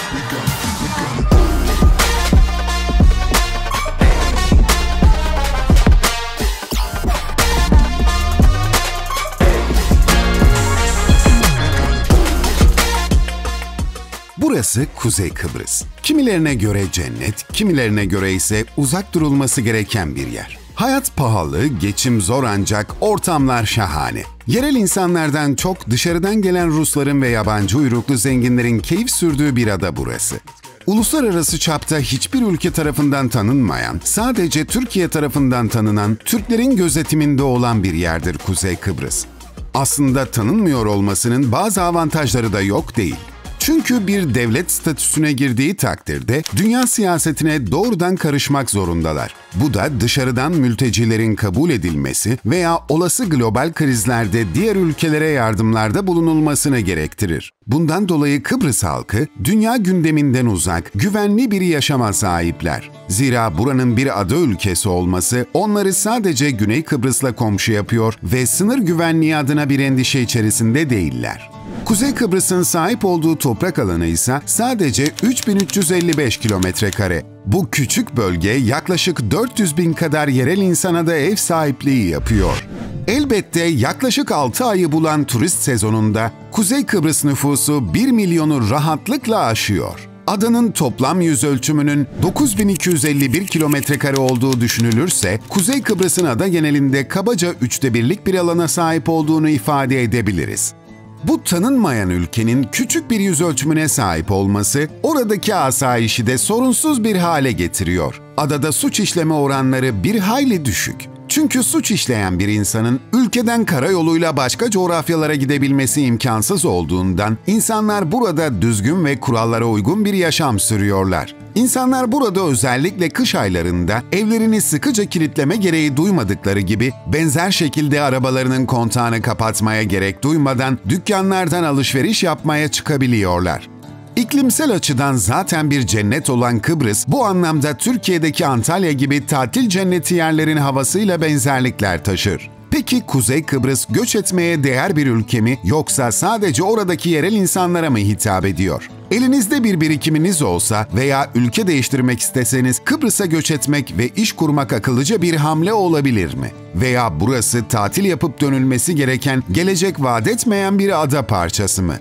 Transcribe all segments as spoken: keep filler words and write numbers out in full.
Burası Kuzey Kıbrıs. Kimilerine göre cennet, kimilerine göre ise uzak durulması gereken bir yer. Hayat pahalı, geçim zor ancak ortamlar şahane. Yerel insanlardan çok dışarıdan gelen Rusların ve yabancı uyruklu zenginlerin keyif sürdüğü bir ada burası. Uluslararası çapta hiçbir ülke tarafından tanınmayan, sadece Türkiye tarafından tanınan, Türklerin gözetiminde olan bir yerdir Kuzey Kıbrıs. Aslında tanınmıyor olmasının bazı avantajları da yok değil. Çünkü bir devlet statüsüne girdiği takdirde dünya siyasetine doğrudan karışmak zorundalar. Bu da dışarıdan mültecilerin kabul edilmesi veya olası global krizlerde diğer ülkelere yardımlarda bulunulmasını gerektirir. Bundan dolayı Kıbrıs halkı dünya gündeminden uzak, güvenli bir yaşama sahipler. Zira buranın bir ada ülkesi olması onları sadece Güney Kıbrıs'la komşu yapıyor ve sınır güvenliği adına bir endişe içerisinde değiller. Kuzey Kıbrıs'ın sahip olduğu toprak alanı ise sadece üç bin üç yüz elli beş kilometre kare. Bu küçük bölge yaklaşık dört yüz bin kadar yerel insana da ev sahipliği yapıyor. Elbette yaklaşık altı ayı bulan turist sezonunda Kuzey Kıbrıs nüfusu bir milyonu rahatlıkla aşıyor. Adanın toplam yüz ölçümünün dokuz bin iki yüz elli bir kilometre kare olduğu düşünülürse, Kuzey Kıbrıs'ın ada genelinde kabaca üçte birlik bir alana sahip olduğunu ifade edebiliriz. Bu tanınmayan ülkenin küçük bir yüz ölçümüne sahip olması, oradaki asayişi de sorunsuz bir hale getiriyor. Adada suç işleme oranları bir hayli düşük. Çünkü suç işleyen bir insanın ülkeden karayoluyla başka coğrafyalara gidebilmesi imkansız olduğundan insanlar burada düzgün ve kurallara uygun bir yaşam sürüyorlar. İnsanlar burada özellikle kış aylarında evlerini sıkıca kilitleme gereği duymadıkları gibi benzer şekilde arabalarının kontağını kapatmaya gerek duymadan dükkanlardan alışveriş yapmaya çıkabiliyorlar. İklimsel açıdan zaten bir cennet olan Kıbrıs, bu anlamda Türkiye'deki Antalya gibi tatil cenneti yerlerin havasıyla benzerlikler taşır. Peki Kuzey Kıbrıs göç etmeye değer bir ülke mi yoksa sadece oradaki yerel insanlara mı hitap ediyor? Elinizde bir birikiminiz olsa veya ülke değiştirmek isteseniz Kıbrıs'a göç etmek ve iş kurmak akıllıca bir hamle olabilir mi? Veya burası tatil yapıp dönülmesi gereken, gelecek vaat etmeyen bir ada parçası mı?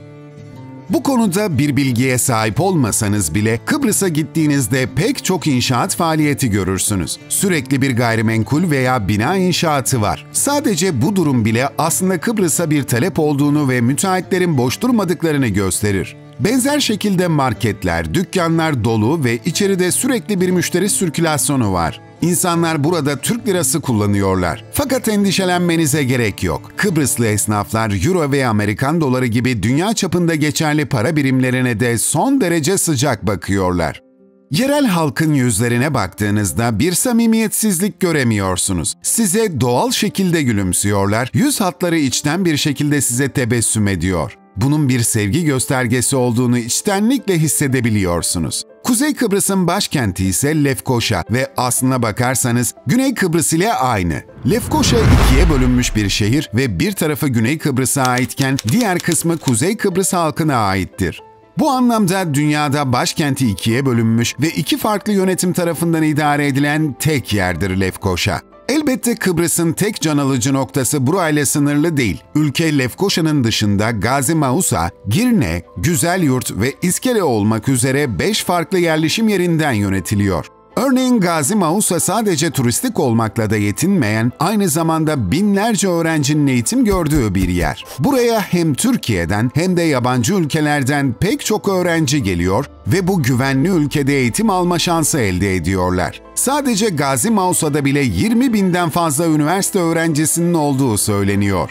Bu konuda bir bilgiye sahip olmasanız bile Kıbrıs'a gittiğinizde pek çok inşaat faaliyeti görürsünüz. Sürekli bir gayrimenkul veya bina inşaatı var. Sadece bu durum bile aslında Kıbrıs'a bir talep olduğunu ve müteahhitlerin boş durmadıklarını gösterir. Benzer şekilde marketler, dükkanlar dolu ve içeride sürekli bir müşteri sirkülasyonu var. İnsanlar burada Türk lirası kullanıyorlar. Fakat endişelenmenize gerek yok. Kıbrıslı esnaflar Euro ve Amerikan doları gibi dünya çapında geçerli para birimlerine de son derece sıcak bakıyorlar. Yerel halkın yüzlerine baktığınızda bir samimiyetsizlik göremiyorsunuz. Size doğal şekilde gülümsüyorlar, yüz hatları içten bir şekilde size tebessüm ediyor. Bunun bir sevgi göstergesi olduğunu içtenlikle hissedebiliyorsunuz. Kuzey Kıbrıs'ın başkenti ise Lefkoşa ve aslına bakarsanız Güney Kıbrıs ile aynı. Lefkoşa ikiye bölünmüş bir şehir ve bir tarafı Güney Kıbrıs'a aitken diğer kısmı Kuzey Kıbrıs halkına aittir. Bu anlamda dünyada başkenti ikiye bölünmüş ve iki farklı yönetim tarafından idare edilen tek yerdir Lefkoşa. Elbette Kıbrıs'ın tek can alıcı noktası burayla sınırlı değil. Ülke Lefkoşa'nın dışında Gazi Mausa, Girne, Güzelyurt ve İskele olmak üzere beş farklı yerleşim yerinden yönetiliyor. Örneğin Gazi Mausa sadece turistik olmakla da yetinmeyen, aynı zamanda binlerce öğrencinin eğitim gördüğü bir yer. Buraya hem Türkiye'den hem de yabancı ülkelerden pek çok öğrenci geliyor ve bu güvenli ülkede eğitim alma şansı elde ediyorlar. Sadece Gazi Mausa'da bile yirmi binden fazla üniversite öğrencisinin olduğu söyleniyor.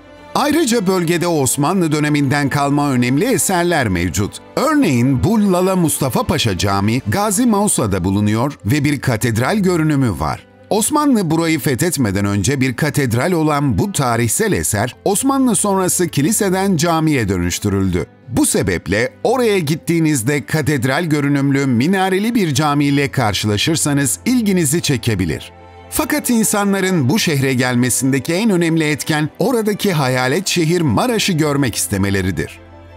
Ayrıca bölgede Osmanlı döneminden kalma önemli eserler mevcut. Örneğin bu Lala Mustafa Paşa Camii Gazi Mausa'da bulunuyor ve bir katedral görünümü var. Osmanlı burayı fethetmeden önce bir katedral olan bu tarihsel eser, Osmanlı sonrası kiliseden camiye dönüştürüldü. Bu sebeple oraya gittiğinizde katedral görünümlü minareli bir camiyle karşılaşırsanız ilginizi çekebilir. Fakat insanların bu şehre gelmesindeki en önemli etken oradaki hayalet şehir Maraş'ı görmek istemeleridir.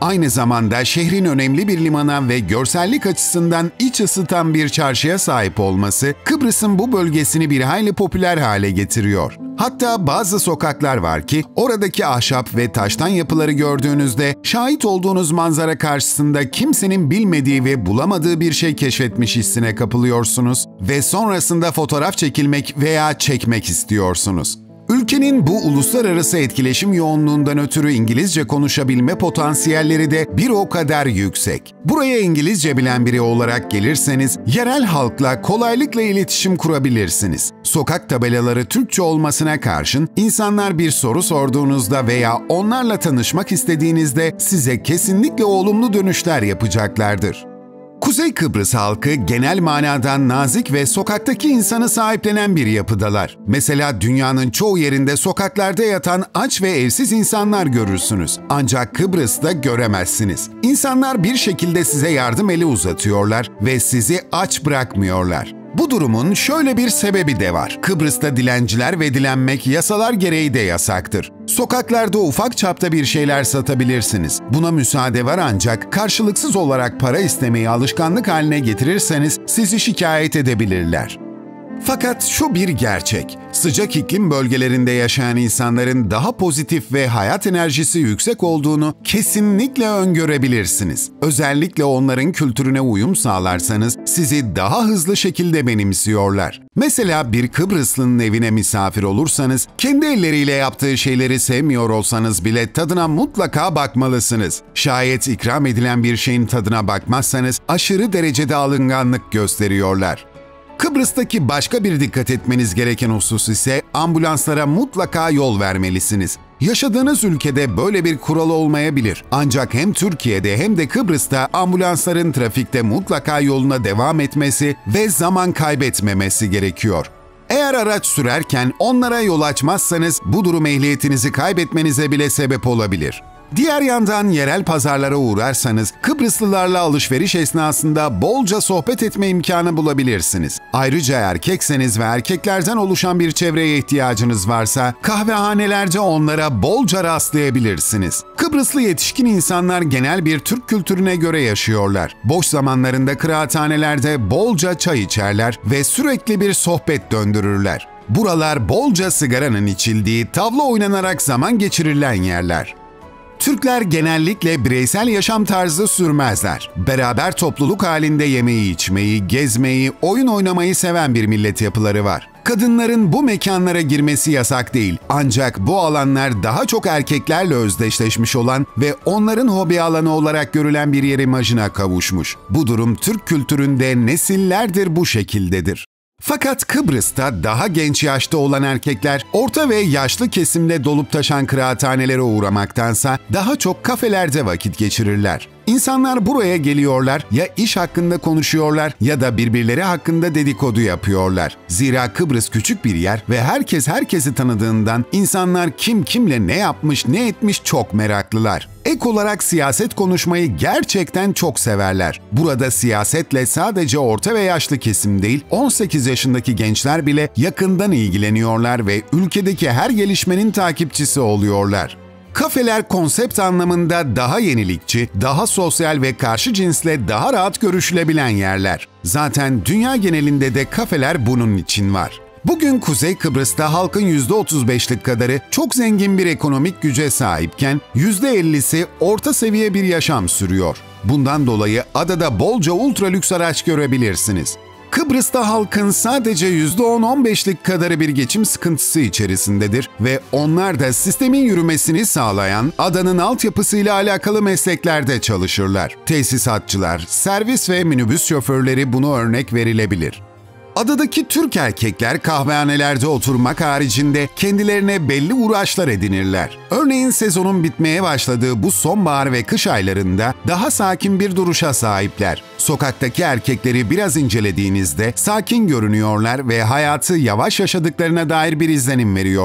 Aynı zamanda şehrin önemli bir limana ve görsellik açısından iç ısıtan bir çarşıya sahip olması, Kıbrıs'ın bu bölgesini bir hayli popüler hale getiriyor. Hatta bazı sokaklar var ki oradaki ahşap ve taştan yapıları gördüğünüzde şahit olduğunuz manzara karşısında kimsenin bilmediği ve bulamadığı bir şey keşfetmiş hissine kapılıyorsunuz ve sonrasında fotoğraf çekilmek veya çekmek istiyorsunuz. Ülkenin bu uluslararası etkileşim yoğunluğundan ötürü İngilizce konuşabilme potansiyelleri de bir o kadar yüksek. Buraya İngilizce bilen biri olarak gelirseniz yerel halkla kolaylıkla iletişim kurabilirsiniz. Sokak tabelaları Türkçe olmasına karşın insanlar bir soru sorduğunuzda veya onlarla tanışmak istediğinizde size kesinlikle olumlu dönüşler yapacaklardır. Kuzey Kıbrıs halkı genel manadan nazik ve sokaktaki insanı sahiplenen bir yapıdalar. Mesela dünyanın çoğu yerinde sokaklarda yatan aç ve evsiz insanlar görürsünüz. Ancak Kıbrıs'ta göremezsiniz. İnsanlar bir şekilde size yardım eli uzatıyorlar ve sizi aç bırakmıyorlar. Bu durumun şöyle bir sebebi de var. Kıbrıs'ta dilenciler ve dilenmek yasalar gereği de yasaktır. Sokaklarda ufak çapta bir şeyler satabilirsiniz. Buna müsaade var ancak karşılıksız olarak para istemeyi alışkanlık haline getirirseniz sizi şikayet edebilirler. Fakat şu bir gerçek, sıcak iklim bölgelerinde yaşayan insanların daha pozitif ve hayat enerjisi yüksek olduğunu kesinlikle öngörebilirsiniz. Özellikle onların kültürüne uyum sağlarsanız sizi daha hızlı şekilde benimsiyorlar. Mesela bir Kıbrıslının evine misafir olursanız, kendi elleriyle yaptığı şeyleri sevmiyor olsanız bile tadına mutlaka bakmalısınız. Şayet ikram edilen bir şeyin tadına bakmazsanız aşırı derecede alınganlık gösteriyorlar. Kıbrıs'taki başka bir dikkat etmeniz gereken husus ise ambulanslara mutlaka yol vermelisiniz. Yaşadığınız ülkede böyle bir kural olmayabilir. Ancak hem Türkiye'de hem de Kıbrıs'ta ambulansların trafikte mutlaka yoluna devam etmesi ve zaman kaybetmemesi gerekiyor. Eğer araç sürerken onlara yol açmazsanız bu durum ehliyetinizi kaybetmenize bile sebep olabilir. Diğer yandan yerel pazarlara uğrarsanız Kıbrıslılarla alışveriş esnasında bolca sohbet etme imkanı bulabilirsiniz. Ayrıca erkekseniz ve erkeklerden oluşan bir çevreye ihtiyacınız varsa kahvehanelerde onlara bolca rastlayabilirsiniz. Kıbrıslı yetişkin insanlar genel bir Türk kültürüne göre yaşıyorlar. Boş zamanlarında kıraathanelerde bolca çay içerler ve sürekli bir sohbet döndürürler. Buralar bolca sigaranın içildiği, tavla oynanarak zaman geçirilen yerler. Türkler genellikle bireysel yaşam tarzı sürmezler. Beraber topluluk halinde yemeği içmeyi, gezmeyi, oyun oynamayı seven bir millet yapıları var. Kadınların bu mekanlara girmesi yasak değil. Ancak bu alanlar daha çok erkeklerle özdeşleşmiş olan ve onların hobi alanı olarak görülen bir yer imajına kavuşmuş. Bu durum Türk kültüründe nesillerdir bu şekildedir. Fakat Kıbrıs'ta daha genç yaşta olan erkekler orta ve yaşlı kesimle dolup taşan kıraathanelere uğramaktansa daha çok kafelerde vakit geçirirler. İnsanlar buraya geliyorlar, ya iş hakkında konuşuyorlar ya da birbirleri hakkında dedikodu yapıyorlar. Zira Kıbrıs küçük bir yer ve herkes herkesi tanıdığından insanlar kim kimle ne yapmış ne etmiş çok meraklılar. Ek olarak siyaset konuşmayı gerçekten çok severler. Burada siyasetle sadece orta ve yaşlı kesim değil, on sekiz yaşındaki gençler bile yakından ilgileniyorlar ve ülkedeki her gelişmenin takipçisi oluyorlar. Kafeler konsept anlamında daha yenilikçi, daha sosyal ve karşı cinsle daha rahat görüşülebilen yerler. Zaten dünya genelinde de kafeler bunun için var. Bugün Kuzey Kıbrıs'ta halkın yüzde otuz beşlik kadarı çok zengin bir ekonomik güce sahipken yüzde ellisi orta seviye bir yaşam sürüyor. Bundan dolayı adada bolca ultra lüks araç görebilirsiniz. Kıbrıs'ta halkın sadece yüzde on on beşlik kadarı bir geçim sıkıntısı içerisindedir ve onlar da sistemin yürümesini sağlayan adanın altyapısıyla alakalı mesleklerde çalışırlar. Tesisatçılar, servis ve minibüs şoförleri buna örnek verilebilir. Adadaki Türk erkekler kahvehanelerde oturmak haricinde kendilerine belli uğraşlar edinirler. Örneğin sezonun bitmeye başladığı bu sonbahar ve kış aylarında daha sakin bir duruşa sahipler. Sokaktaki erkekleri biraz incelediğinizde sakin görünüyorlar ve hayatı yavaş yaşadıklarına dair bir izlenim veriyorlar.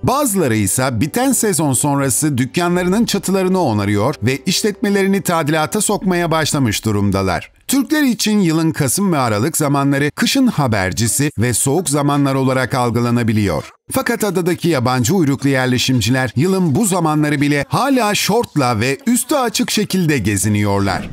Bazıları ise biten sezon sonrası dükkanlarının çatılarını onarıyor ve işletmelerini tadilata sokmaya başlamış durumdalar. Türkler için yılın Kasım ve Aralık zamanları kışın habercisi ve soğuk zamanlar olarak algılanabiliyor. Fakat adadaki yabancı uyruklu yerleşimciler yılın bu zamanları bile hala şortla ve üstü açık şekilde geziniyorlar.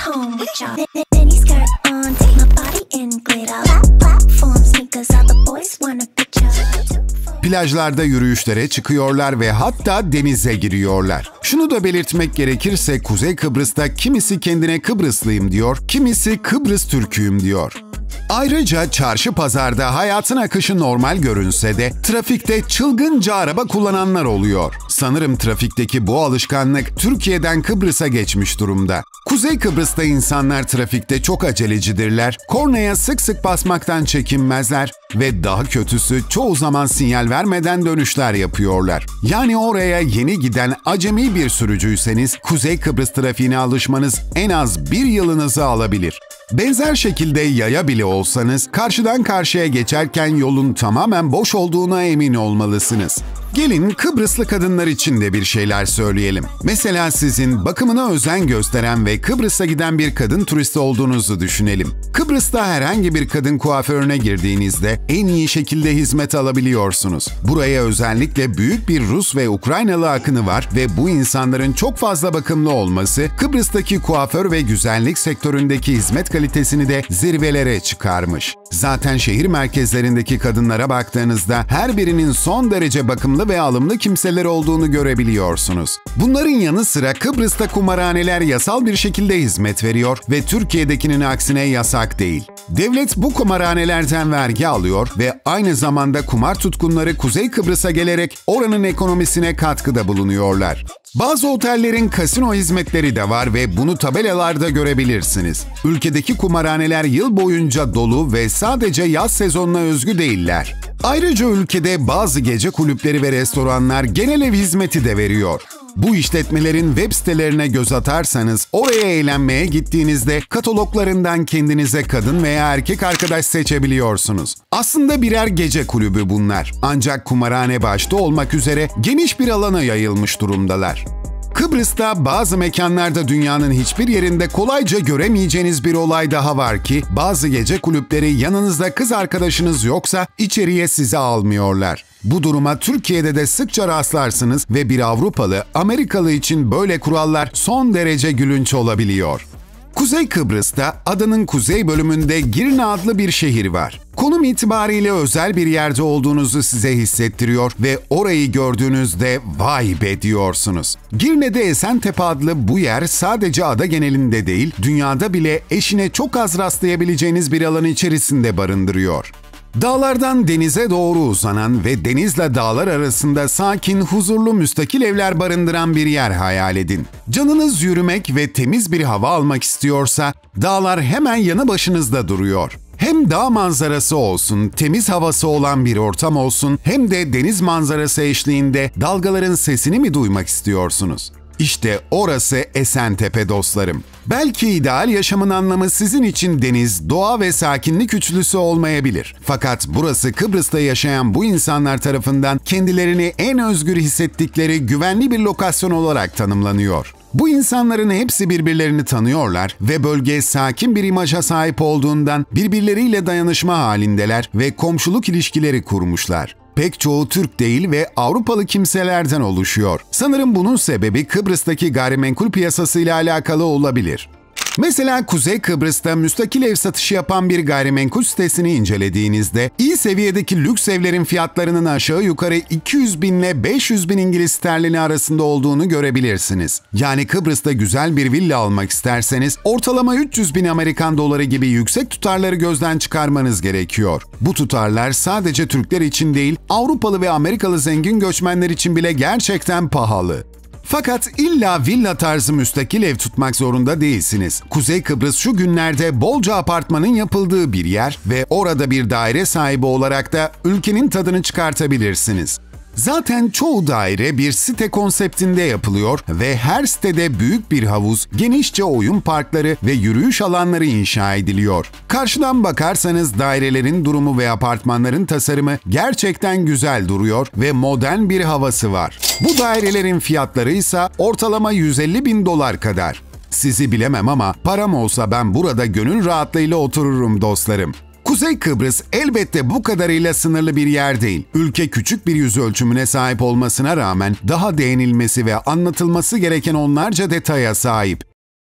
Plajlarda yürüyüşlere çıkıyorlar ve hatta denize giriyorlar. Şunu da belirtmek gerekirse Kuzey Kıbrıs'ta kimisi kendine Kıbrıslıyım diyor, kimisi Kıbrıs Türküyüm diyor. Ayrıca çarşı pazarda hayatın akışı normal görünse de trafikte çılgınca araba kullananlar oluyor. Sanırım trafikteki bu alışkanlık Türkiye'den Kıbrıs'a geçmiş durumda. Kuzey Kıbrıs'ta insanlar trafikte çok acelecidirler, kornaya sık sık basmaktan çekinmezler ve daha kötüsü çoğu zaman sinyal vermeden dönüşler yapıyorlar. Yani oraya yeni giden acemi bir sürücüyseniz Kuzey Kıbrıs trafiğine alışmanız en az bir yılınızı alabilir. Benzer şekilde yaya bile olsanız karşıdan karşıya geçerken yolun tamamen boş olduğuna emin olmalısınız. Gelin Kıbrıslı kadınlar için de bir şeyler söyleyelim. Mesela sizin bakımına özen gösteren ve Kıbrıs'a giden bir kadın turisti olduğunuzu düşünelim. Kıbrıs'ta herhangi bir kadın kuaförüne girdiğinizde en iyi şekilde hizmet alabiliyorsunuz. Buraya özellikle büyük bir Rus ve Ukraynalı akını var ve bu insanların çok fazla bakımlı olması Kıbrıs'taki kuaför ve güzellik sektöründeki hizmet kalitesini de zirvelere çıkarmış. Zaten şehir merkezlerindeki kadınlara baktığınızda her birinin son derece bakımlı ve alımlı kimseler olduğunu görebiliyorsunuz. Bunların yanı sıra Kıbrıs'ta kumarhaneler yasal bir şekilde hizmet veriyor ve Türkiye'dekinin aksine yasak değil. Devlet bu kumarhanelerden vergi alıyor ve aynı zamanda kumar tutkunları Kuzey Kıbrıs'a gelerek oranın ekonomisine katkıda bulunuyorlar. Bazı otellerin kasino hizmetleri de var ve bunu tabelalarda görebilirsiniz. Ülkedeki kumarhaneler yıl boyunca dolu ve sadece yaz sezonuna özgü değiller. Ayrıca ülkede bazı gece kulüpleri ve restoranlar genel ev hizmeti de veriyor. Bu işletmelerin web sitelerine göz atarsanız oraya eğlenmeye gittiğinizde kataloglarından kendinize kadın veya erkek arkadaş seçebiliyorsunuz. Aslında birer gece kulübü bunlar. Ancak kumarhane başta olmak üzere geniş bir alana yayılmış durumdalar. Kıbrıs'ta bazı mekanlarda dünyanın hiçbir yerinde kolayca göremeyeceğiniz bir olay daha var ki bazı gece kulüpleri yanınızda kız arkadaşınız yoksa içeriye sizi almıyorlar. Bu duruma Türkiye'de de sıkça rastlarsınız ve bir Avrupalı, Amerikalı için böyle kurallar son derece gülünç olabiliyor. Kuzey Kıbrıs'ta adanın kuzey bölümünde Girne adlı bir şehir var. Konum itibariyle özel bir yerde olduğunuzu size hissettiriyor ve orayı gördüğünüzde vay be diyorsunuz. Girne'de Esentepe adlı bu yer sadece ada genelinde değil, dünyada bile eşine çok az rastlayabileceğiniz bir alan içerisinde barındırıyor. Dağlardan denize doğru uzanan ve denizle dağlar arasında sakin, huzurlu müstakil evler barındıran bir yer hayal edin. Canınız yürümek ve temiz bir hava almak istiyorsa dağlar hemen yanı başınızda duruyor. Hem dağ manzarası olsun, temiz havası olan bir ortam olsun, hem de deniz manzarası eşliğinde dalgaların sesini mi duymak istiyorsunuz? İşte orası Esentepe dostlarım. Belki ideal yaşamın anlamı sizin için deniz, doğa ve sakinlik üçlüsü olmayabilir. Fakat burası Kıbrıs'ta yaşayan bu insanlar tarafından kendilerini en özgür hissettikleri güvenli bir lokasyon olarak tanımlanıyor. Bu insanların hepsi birbirlerini tanıyorlar ve bölge sakin bir imaja sahip olduğundan birbirleriyle dayanışma halindeler ve komşuluk ilişkileri kurmuşlar. Pek çoğu Türk değil ve Avrupalı kimselerden oluşuyor. Sanırım bunun sebebi Kıbrıs'taki gayrimenkul piyasasıyla alakalı olabilir. Mesela Kuzey Kıbrıs'ta müstakil ev satışı yapan bir gayrimenkul sitesini incelediğinizde iyi seviyedeki lüks evlerin fiyatlarının aşağı yukarı iki yüz bin ile beş yüz bin İngiliz sterlini arasında olduğunu görebilirsiniz. Yani Kıbrıs'ta güzel bir villa almak isterseniz ortalama üç yüz bin Amerikan doları gibi yüksek tutarları gözden çıkarmanız gerekiyor. Bu tutarlar sadece Türkler için değil, Avrupalı ve Amerikalı zengin göçmenler için bile gerçekten pahalı. Fakat illa villa tarzı müstakil ev tutmak zorunda değilsiniz. Kuzey Kıbrıs şu günlerde bolca apartmanın yapıldığı bir yer ve orada bir daire sahibi olarak da ülkenin tadını çıkartabilirsiniz. Zaten çoğu daire bir site konseptinde yapılıyor ve her sitede büyük bir havuz, genişçe oyun parkları ve yürüyüş alanları inşa ediliyor. Karşıdan bakarsanız dairelerin durumu ve apartmanların tasarımı gerçekten güzel duruyor ve modern bir havası var. Bu dairelerin fiyatları ise ortalama yüz elli bin dolar kadar. Sizi bilemem ama param olsa ben burada gönül rahatlığıyla otururum dostlarım. Kuzey Kıbrıs elbette bu kadarıyla sınırlı bir yer değil. Ülke küçük bir yüz ölçümüne sahip olmasına rağmen daha değinilmesi ve anlatılması gereken onlarca detaya sahip.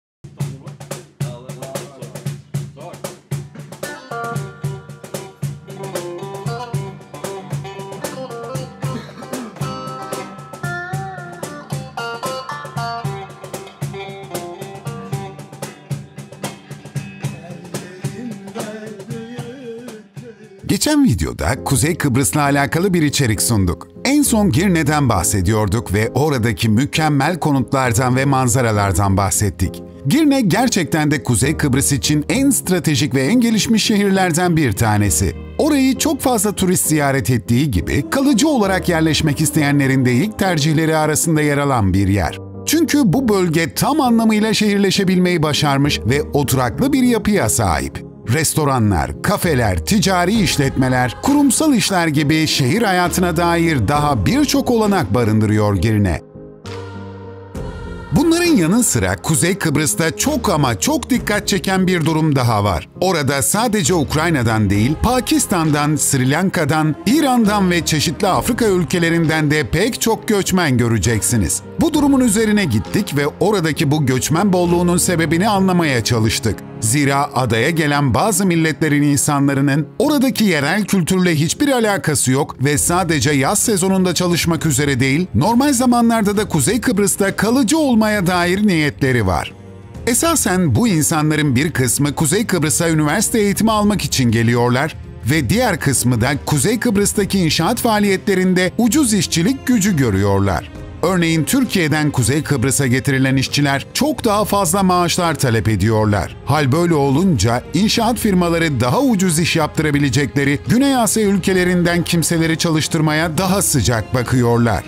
Geçen videoda Kuzey Kıbrıs'la alakalı bir içerik sunduk. En son Girne'den bahsediyorduk ve oradaki mükemmel konutlardan ve manzaralardan bahsettik. Girne gerçekten de Kuzey Kıbrıs için en stratejik ve en gelişmiş şehirlerden bir tanesi. Orayı çok fazla turist ziyaret ettiği gibi kalıcı olarak yerleşmek isteyenlerin de ilk tercihleri arasında yer alan bir yer. Çünkü bu bölge tam anlamıyla şehirleşebilmeyi başarmış ve oturaklı bir yapıya sahip. Restoranlar, kafeler, ticari işletmeler, kurumsal işler gibi şehir hayatına dair daha birçok olanak barındırıyor Girne. Bunların yanı sıra Kuzey Kıbrıs'ta çok ama çok dikkat çeken bir durum daha var. Orada sadece Ukrayna'dan değil, Pakistan'dan, Sri Lanka'dan, İran'dan ve çeşitli Afrika ülkelerinden de pek çok göçmen göreceksiniz. Bu durumun üzerine gittik ve oradaki bu göçmen bolluğunun sebebini anlamaya çalıştık. Zira adaya gelen bazı milletlerin insanların oradaki yerel kültürle hiçbir alakası yok ve sadece yaz sezonunda çalışmak üzere değil, normal zamanlarda da Kuzey Kıbrıs'ta kalıcı olmaya dair niyetleri var. Esasen bu insanların bir kısmı Kuzey Kıbrıs'a üniversite eğitimi almak için geliyorlar ve diğer kısmı da Kuzey Kıbrıs'taki inşaat faaliyetlerinde ucuz işçilik gücü görüyorlar. Örneğin Türkiye'den Kuzey Kıbrıs'a getirilen işçiler çok daha fazla maaşlar talep ediyorlar. Hal böyle olunca inşaat firmaları daha ucuz iş yaptırabilecekleri Güney Asya ülkelerinden kimseleri çalıştırmaya daha sıcak bakıyorlar.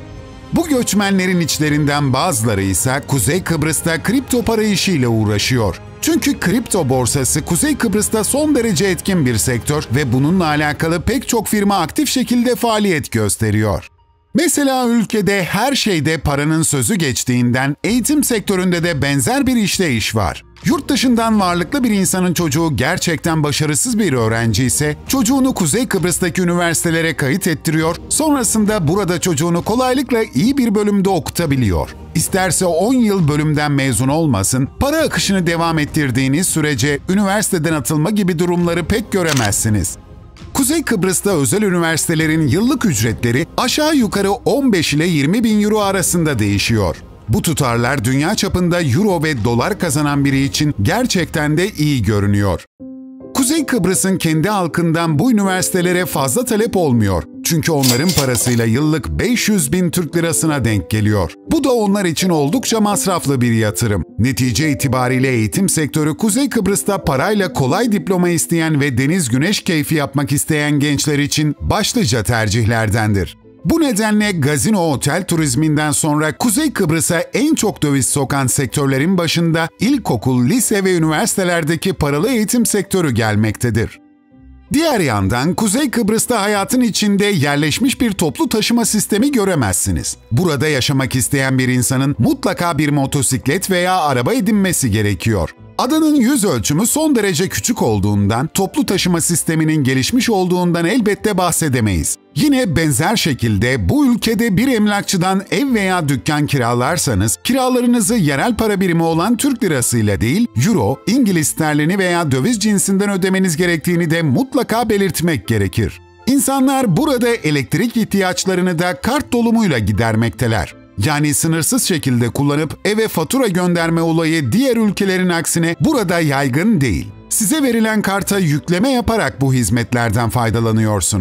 Bu göçmenlerin içlerinden bazıları ise Kuzey Kıbrıs'ta kripto para işiyle uğraşıyor. Çünkü kripto borsası Kuzey Kıbrıs'ta son derece etkin bir sektör ve bununla alakalı pek çok firma aktif şekilde faaliyet gösteriyor. Mesela ülkede her şeyde paranın sözü geçtiğinden eğitim sektöründe de benzer bir işleyiş var. Yurt dışından varlıklı bir insanın çocuğu gerçekten başarısız bir öğrenci ise çocuğunu Kuzey Kıbrıs'taki üniversitelere kayıt ettiriyor, sonrasında burada çocuğunu kolaylıkla iyi bir bölümde okutabiliyor. İsterse on yıl bölümden mezun olmasın, para akışını devam ettirdiğiniz sürece üniversiteden atılma gibi durumları pek göremezsiniz. Kuzey Kıbrıs'ta özel üniversitelerin yıllık ücretleri aşağı yukarı on beş ile yirmi bin euro arasında değişiyor. Bu tutarlar dünya çapında euro ve dolar kazanan biri için gerçekten de iyi görünüyor. Kuzey Kıbrıs'ın kendi halkından bu üniversitelere fazla talep olmuyor. Çünkü onların parasıyla yıllık beş yüz bin Türk lirasına denk geliyor. Bu da onlar için oldukça masraflı bir yatırım. Netice itibariyle eğitim sektörü Kuzey Kıbrıs'ta parayla kolay diploma isteyen ve deniz güneş keyfi yapmak isteyen gençler için başlıca tercihlerdendir. Bu nedenle gazino otel turizminden sonra Kuzey Kıbrıs'a en çok döviz sokan sektörlerin başında ilkokul, lise ve üniversitelerdeki paralı eğitim sektörü gelmektedir. Diğer yandan Kuzey Kıbrıs'ta hayatın içinde yerleşmiş bir toplu taşıma sistemi göremezsiniz. Burada yaşamak isteyen bir insanın mutlaka bir motosiklet veya araba edinmesi gerekiyor. Adanın yüz ölçümü son derece küçük olduğundan, toplu taşıma sisteminin gelişmiş olduğundan elbette bahsedemeyiz. Yine benzer şekilde bu ülkede bir emlakçıdan ev veya dükkan kiralarsanız, kiralarınızı yerel para birimi olan Türk lirasıyla değil, euro, İngiliz sterlini veya döviz cinsinden ödemeniz gerektiğini de mutlaka belirtmek gerekir. İnsanlar burada elektrik ihtiyaçlarını da kart dolumuyla gidermekteler. Yani sınırsız şekilde kullanıp eve fatura gönderme olayı diğer ülkelerin aksine burada yaygın değil. Size verilen karta yükleme yaparak bu hizmetlerden faydalanıyorsunuz.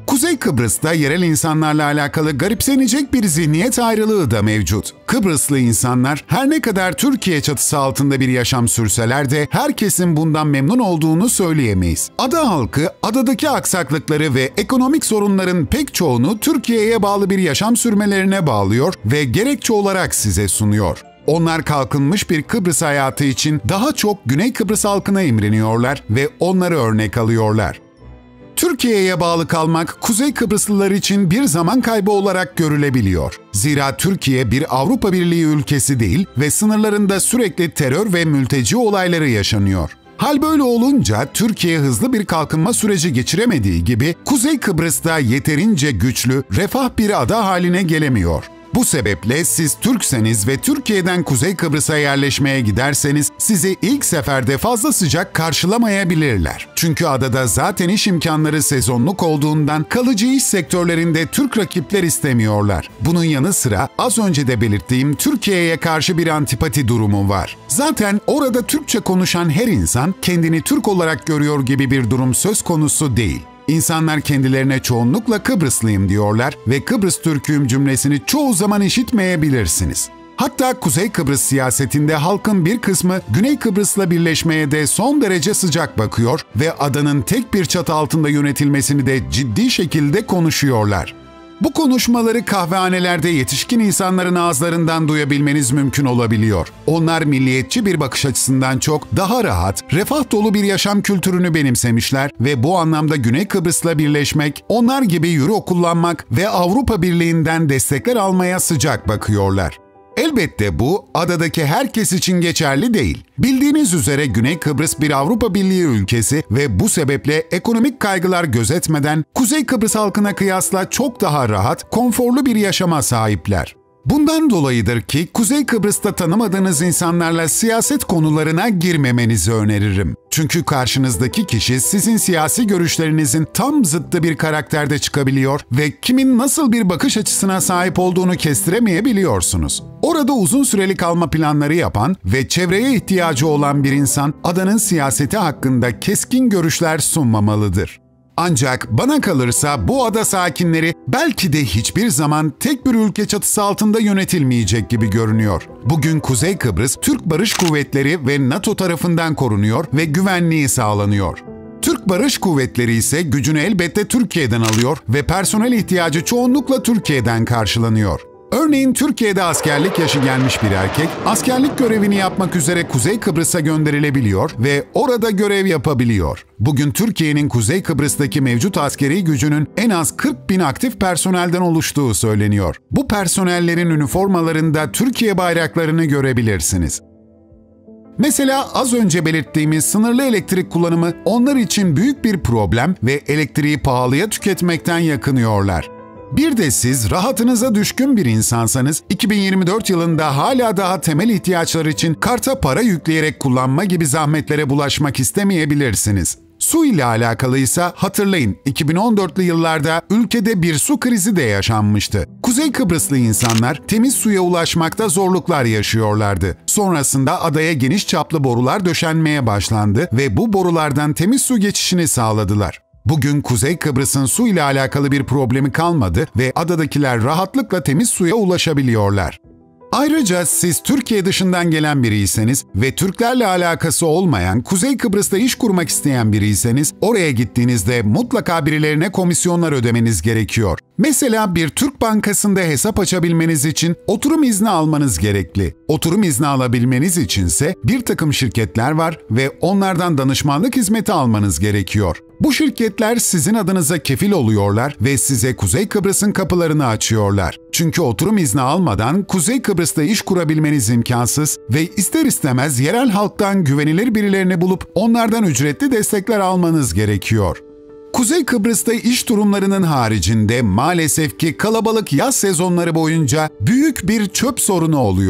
Kuzey Kıbrıs'ta yerel insanlarla alakalı garipsenecek bir zihniyet ayrılığı da mevcut. Kıbrıslı insanlar her ne kadar Türkiye çatısı altında bir yaşam sürseler de herkesin bundan memnun olduğunu söyleyemeyiz. Ada halkı, adadaki aksaklıkları ve ekonomik sorunların pek çoğunu Türkiye'ye bağlı bir yaşam sürmelerine bağlıyor ve gerekçe olarak size sunuyor. Onlar kalkınmış bir Kıbrıs hayatı için daha çok Güney Kıbrıs halkına imreniyorlar ve onları örnek alıyorlar. Türkiye'ye bağlı kalmak Kuzey Kıbrıslılar için bir zaman kaybı olarak görülebiliyor. Zira Türkiye bir Avrupa Birliği ülkesi değil ve sınırlarında sürekli terör ve mülteci olayları yaşanıyor. Hal böyle olunca Türkiye hızlı bir kalkınma süreci geçiremediği gibi Kuzey Kıbrıs'ta yeterince güçlü, refah bir ada haline gelemiyor. Bu sebeple siz Türkseniz ve Türkiye'den Kuzey Kıbrıs'a yerleşmeye giderseniz sizi ilk seferde fazla sıcak karşılamayabilirler. Çünkü adada zaten iş imkanları sezonluk olduğundan kalıcı iş sektörlerinde Türk rakipler istemiyorlar. Bunun yanı sıra az önce de belirttiğim Türkiye'ye karşı bir antipati durumu var. Zaten orada Türkçe konuşan her insan kendini Türk olarak görüyor gibi bir durum söz konusu değil. İnsanlar kendilerine çoğunlukla Kıbrıslıyım diyorlar ve Kıbrıs Türk'üyüm cümlesini çoğu zaman işitmeyebilirsiniz. Hatta Kuzey Kıbrıs siyasetinde halkın bir kısmı Güney Kıbrıs'la birleşmeye de son derece sıcak bakıyor ve adanın tek bir çatı altında yönetilmesini de ciddi şekilde konuşuyorlar. Bu konuşmaları kahvehanelerde yetişkin insanların ağızlarından duyabilmeniz mümkün olabiliyor. Onlar milliyetçi bir bakış açısından çok daha rahat, refah dolu bir yaşam kültürünü benimsemişler ve bu anlamda Güney Kıbrıs'la birleşmek, onlar gibi euro kullanmak ve Avrupa Birliği'nden destekler almaya sıcak bakıyorlar. Elbette bu, adadaki herkes için geçerli değil. Bildiğiniz üzere Güney Kıbrıs bir Avrupa Birliği ülkesi ve bu sebeple ekonomik kaygılar gözetmeden Kuzey Kıbrıs halkına kıyasla çok daha rahat, konforlu bir yaşama sahipler. Bundan dolayıdır ki Kuzey Kıbrıs'ta tanımadığınız insanlarla siyaset konularına girmemenizi öneririm. Çünkü karşınızdaki kişi sizin siyasi görüşlerinizin tam zıttı bir karakterde çıkabiliyor ve kimin nasıl bir bakış açısına sahip olduğunu kestiremeyebiliyorsunuz. Orada uzun süreli kalma planları yapan ve çevreye ihtiyacı olan bir insan adanın siyaseti hakkında keskin görüşler sunmamalıdır. Ancak bana kalırsa bu ada sakinleri belki de hiçbir zaman tek bir ülke çatısı altında yönetilmeyecek gibi görünüyor. Bugün Kuzey Kıbrıs, Türk Barış Kuvvetleri ve NATO tarafından korunuyor ve güvenliği sağlanıyor. Türk Barış Kuvvetleri ise gücünü elbette Türkiye'den alıyor ve personel ihtiyacı çoğunlukla Türkiye'den karşılanıyor. Örneğin Türkiye'de askerlik yaşı gelmiş bir erkek, askerlik görevini yapmak üzere Kuzey Kıbrıs'a gönderilebiliyor ve orada görev yapabiliyor. Bugün Türkiye'nin Kuzey Kıbrıs'taki mevcut askeri gücünün en az kırk bin aktif personelden oluştuğu söyleniyor. Bu personellerin üniformalarında Türkiye bayraklarını görebilirsiniz. Mesela az önce belirttiğimiz sınırlı elektrik kullanımı onlar için büyük bir problem ve elektriği pahalıya tüketmekten yakınıyorlar. Bir de siz rahatınıza düşkün bir insansanız, iki bin yirmi dört yılında hala daha temel ihtiyaçlar için karta para yükleyerek kullanma gibi zahmetlere bulaşmak istemeyebilirsiniz. Su ile alakalıysa hatırlayın, iki bin on dörtlü yıllarda ülkede bir su krizi de yaşanmıştı. Kuzey Kıbrıslı insanlar temiz suya ulaşmakta zorluklar yaşıyorlardı. Sonrasında adaya geniş çaplı borular döşenmeye başlandı ve bu borulardan temiz su geçişini sağladılar. Bugün Kuzey Kıbrıs'ın su ile alakalı bir problemi kalmadı ve adadakiler rahatlıkla temiz suya ulaşabiliyorlar. Ayrıca siz Türkiye dışından gelen biriyseniz ve Türklerle alakası olmayan, Kuzey Kıbrıs'ta iş kurmak isteyen biriyseniz, oraya gittiğinizde mutlaka birilerine komisyonlar ödemeniz gerekiyor. Mesela bir Türk bankasında hesap açabilmeniz için oturum izni almanız gerekli. Oturum izni alabilmeniz içinse bir takım şirketler var ve onlardan danışmanlık hizmeti almanız gerekiyor. Bu şirketler sizin adınıza kefil oluyorlar ve size Kuzey Kıbrıs'ın kapılarını açıyorlar. Çünkü oturum izni almadan Kuzey Kıbrıs'ta iş kurabilmeniz imkansız ve ister istemez yerel halktan güvenilir birilerini bulup onlardan ücretli destekler almanız gerekiyor. Kuzey Kıbrıs'ta iş durumlarının haricinde maalesef ki kalabalık yaz sezonları boyunca büyük bir çöp sorunu oluyor.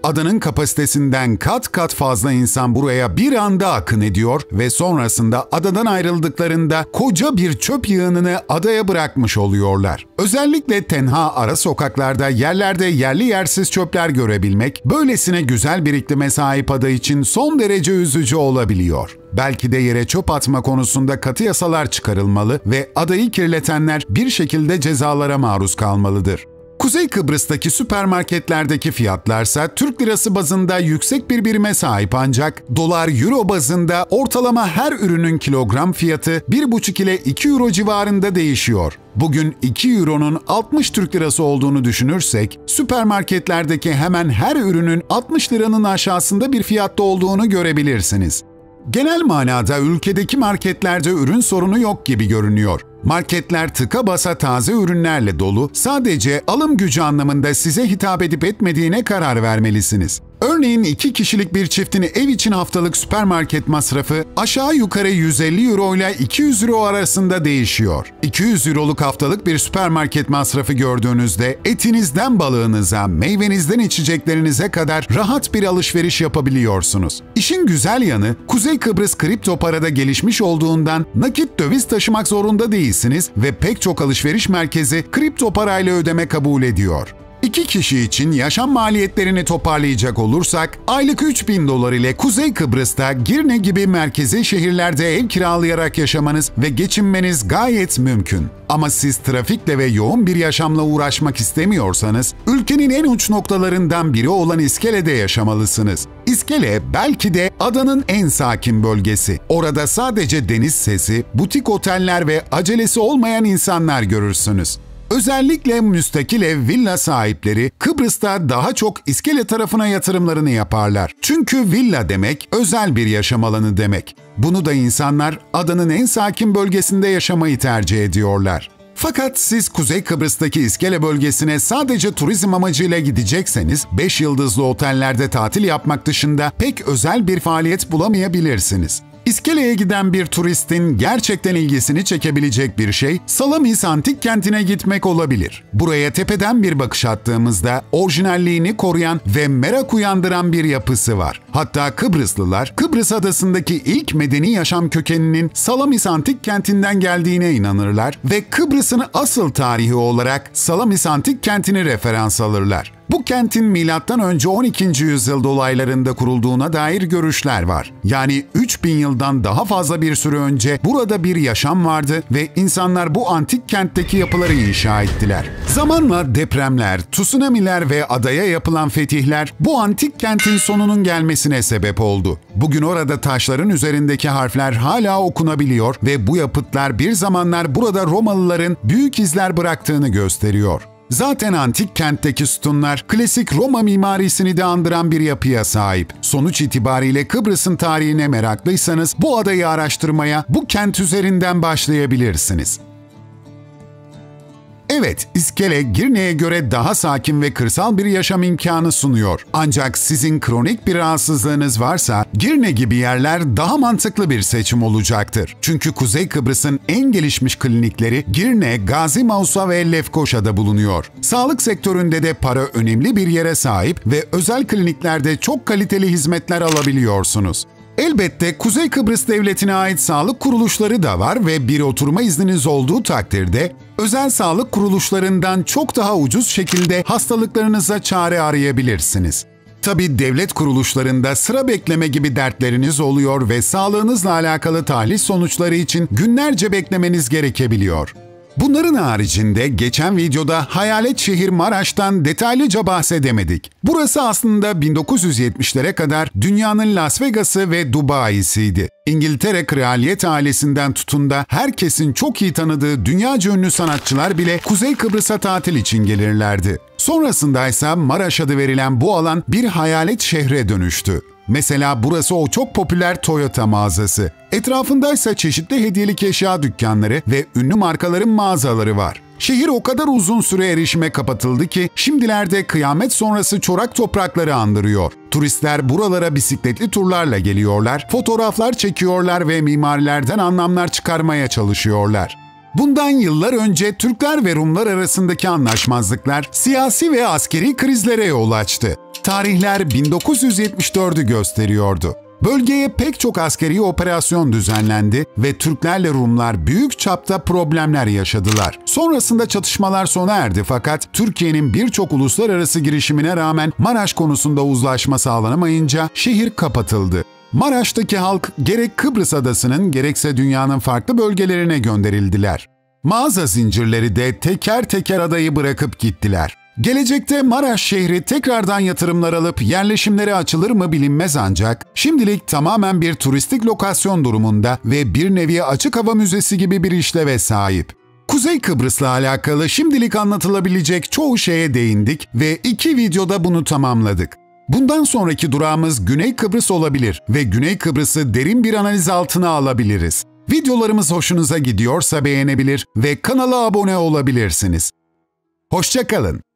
Adanın kapasitesinden kat kat fazla insan buraya bir anda akın ediyor ve sonrasında adadan ayrıldıklarında koca bir çöp yığınını adaya bırakmış oluyorlar. Özellikle tenha ara sokaklarda yerlerde yerli yersiz çöpler görebilmek, böylesine güzel bir iklime sahip ada için son derece üzücü olabiliyor. Belki de yere çöp atma konusunda katı yasalar çıkarılmalı ve adayı kirletenler bir şekilde cezalara maruz kalmalıdır. Kuzey Kıbrıs'taki süpermarketlerdeki fiyatlarsa Türk lirası bazında yüksek bir birime sahip ancak dolar-euro bazında ortalama her ürünün kilogram fiyatı bir buçuk ile iki euro civarında değişiyor. Bugün iki euronun altmış Türk lirası olduğunu düşünürsek, süpermarketlerdeki hemen her ürünün altmış liranın aşağısında bir fiyatta olduğunu görebilirsiniz. Genel manada ülkedeki marketlerde ürün sorunu yok gibi görünüyor. Marketler tıka basa taze ürünlerle dolu, sadece alım gücü anlamında size hitap edip etmediğine karar vermelisiniz. Örneğin iki kişilik bir çiftin ev için haftalık süpermarket masrafı aşağı yukarı yüz elli euro ile iki yüz euro arasında değişiyor. iki yüz euroluk haftalık bir süpermarket masrafı gördüğünüzde etinizden balığınıza, meyvenizden içeceklerinize kadar rahat bir alışveriş yapabiliyorsunuz. İşin güzel yanı, Kuzey Kıbrıs kripto parada gelişmiş olduğundan nakit döviz taşımak zorunda değilsiniz ve pek çok alışveriş merkezi kripto parayla ödeme kabul ediyor. İki kişi için yaşam maliyetlerini toparlayacak olursak, aylık üç bin dolar ile Kuzey Kıbrıs'ta Girne gibi merkezi şehirlerde ev kiralayarak yaşamanız ve geçinmeniz gayet mümkün. Ama siz trafikle ve yoğun bir yaşamla uğraşmak istemiyorsanız, ülkenin en uç noktalarından biri olan İskele'de yaşamalısınız. İskele belki de adanın en sakin bölgesi. Orada sadece deniz sesi, butik oteller ve acelesi olmayan insanlar görürsünüz. Özellikle müstakil ev villa sahipleri Kıbrıs'ta daha çok İskele tarafına yatırımlarını yaparlar. Çünkü villa demek özel bir yaşam alanı demek. Bunu da insanlar adanın en sakin bölgesinde yaşamayı tercih ediyorlar. Fakat siz Kuzey Kıbrıs'taki İskele bölgesine sadece turizm amacıyla gidecekseniz, beş yıldızlı otellerde tatil yapmak dışında pek özel bir faaliyet bulamayabilirsiniz. İskele'ye giden bir turistin gerçekten ilgisini çekebilecek bir şey, Salamis Antik Kenti'ne gitmek olabilir. Buraya tepeden bir bakış attığımızda orijinalliğini koruyan ve merak uyandıran bir yapısı var. Hatta Kıbrıslılar, Kıbrıs adasındaki ilk medeni yaşam kökeninin Salamis Antik Kenti'nden geldiğine inanırlar ve Kıbrıs'ın asıl tarihi olarak Salamis Antik Kenti'ni referans alırlar. Bu kentin milattan önce on ikinci yüzyıl dolaylarında kurulduğuna dair görüşler var. Yani üç bin yıldan daha fazla bir süre önce burada bir yaşam vardı ve insanlar bu antik kentteki yapıları inşa ettiler. Zamanla depremler, tsunamiler ve adaya yapılan fetihler bu antik kentin sonunun gelmesine sebep oldu. Bugün orada taşların üzerindeki harfler hala okunabiliyor ve bu yapıtlar bir zamanlar burada Romalıların büyük izler bıraktığını gösteriyor. Zaten antik kentteki sütunlar klasik Roma mimarisini de andıran bir yapıya sahip. Sonuç itibariyle Kıbrıs'ın tarihine meraklıysanız bu adayı araştırmaya bu kent üzerinden başlayabilirsiniz. Evet, İskele, Girne'ye göre daha sakin ve kırsal bir yaşam imkanı sunuyor. Ancak sizin kronik bir rahatsızlığınız varsa, Girne gibi yerler daha mantıklı bir seçim olacaktır. Çünkü Kuzey Kıbrıs'ın en gelişmiş klinikleri Girne, Gazi Mausa ve Lefkoşa'da bulunuyor. Sağlık sektöründe de para önemli bir yere sahip ve özel kliniklerde çok kaliteli hizmetler alabiliyorsunuz. Elbette Kuzey Kıbrıs Devleti'ne ait sağlık kuruluşları da var ve bir oturma izniniz olduğu takdirde özel sağlık kuruluşlarından çok daha ucuz şekilde hastalıklarınıza çare arayabilirsiniz. Tabii devlet kuruluşlarında sıra bekleme gibi dertleriniz oluyor ve sağlığınızla alakalı tahlil sonuçları için günlerce beklemeniz gerekebiliyor. Bunların haricinde geçen videoda hayalet şehir Maraş'tan detaylıca bahsedemedik. Burası aslında bin dokuz yüz yetmişlere kadar dünyanın Las Vegas'ı ve Dubai'siydi. İngiltere kraliyet ailesinden tutun da herkesin çok iyi tanıdığı dünyaca ünlü sanatçılar bile Kuzey Kıbrıs'a tatil için gelirlerdi. Sonrasında ise Maraş adı verilen bu alan bir hayalet şehre dönüştü. Mesela burası o çok popüler Toyota mağazası. Etrafındaysa çeşitli hediyelik eşya dükkanları ve ünlü markaların mağazaları var. Şehir o kadar uzun süre erişime kapatıldı ki şimdilerde kıyamet sonrası çorak toprakları andırıyor. Turistler buralara bisikletli turlarla geliyorlar, fotoğraflar çekiyorlar ve mimarilerden anlamlar çıkarmaya çalışıyorlar. Bundan yıllar önce Türkler ve Rumlar arasındaki anlaşmazlıklar siyasi ve askeri krizlere yol açtı. Tarihler bin dokuz yüz yetmiş dördü gösteriyordu. Bölgeye pek çok askeri operasyon düzenlendi ve Türklerle Rumlar büyük çapta problemler yaşadılar. Sonrasında çatışmalar sona erdi fakat Türkiye'nin birçok uluslararası girişimine rağmen Maraş konusunda uzlaşma sağlanamayınca şehir kapatıldı. Maraş'taki halk gerek Kıbrıs adasının gerekse dünyanın farklı bölgelerine gönderildiler. Mağaza zincirleri de teker teker adayı bırakıp gittiler. Gelecekte Maraş şehri tekrardan yatırımlar alıp yerleşimlere açılır mı bilinmez ancak şimdilik tamamen bir turistik lokasyon durumunda ve bir nevi açık hava müzesi gibi bir işleve sahip. Kuzey Kıbrıs'la alakalı şimdilik anlatılabilecek çoğu şeye değindik ve iki videoda bunu tamamladık. Bundan sonraki durağımız Güney Kıbrıs olabilir ve Güney Kıbrıs'ı derin bir analiz altına alabiliriz. Videolarımız hoşunuza gidiyorsa beğenebilir ve kanala abone olabilirsiniz. Hoşça kalın.